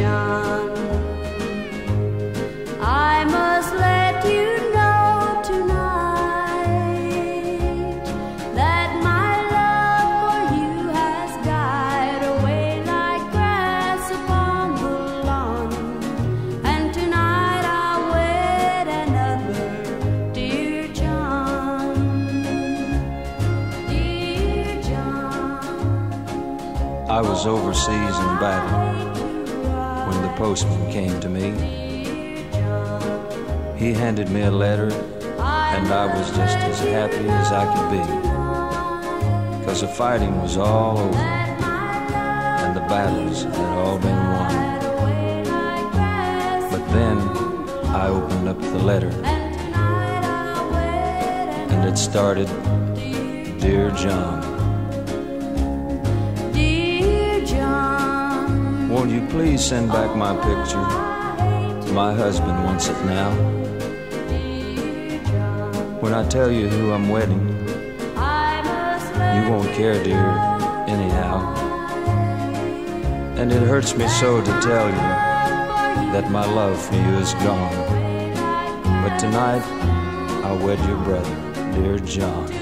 John, I must let you know tonight that my love for you has died away like grass upon the lawn. And tonight I'll wed another, dear John, dear John. I was overseas in battle when the postman came to me. He handed me a letter, and I was just as happy as I could be, 'cause the fighting was all over, and the battles had all been won. But then I opened up the letter, and it started, Dear John. Won't you please send back my picture? My husband wants it now. When I tell you who I'm wedding, you won't care, dear, anyhow. And it hurts me so to tell you that my love for you is gone. But tonight, I'll wed your brother, dear John.